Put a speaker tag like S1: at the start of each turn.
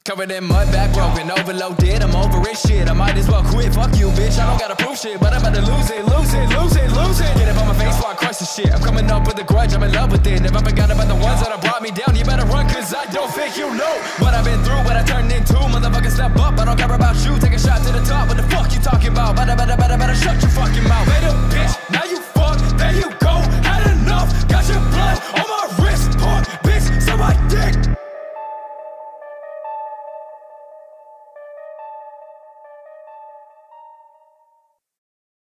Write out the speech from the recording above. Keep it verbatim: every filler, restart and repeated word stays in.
S1: Covered in mud, back broken, overloaded, I'm over it, shit. I might as well quit, fuck you, bitch. I don't gotta prove shit, but I'm about to lose it, lose it, lose it, lose it. Get up on my face while I crush the shit. I'm coming up with a grudge, I'm in love with it. If I forgot about the ones that have brought me down, you better run, cause I don't think you know what I've been through, what I turned into. Motherfucker, step up, I don't care about you. Take a shot to the top, what the fuck you talking about? Better, better, better, better shut your fucking mouth. Hey, bitch, now you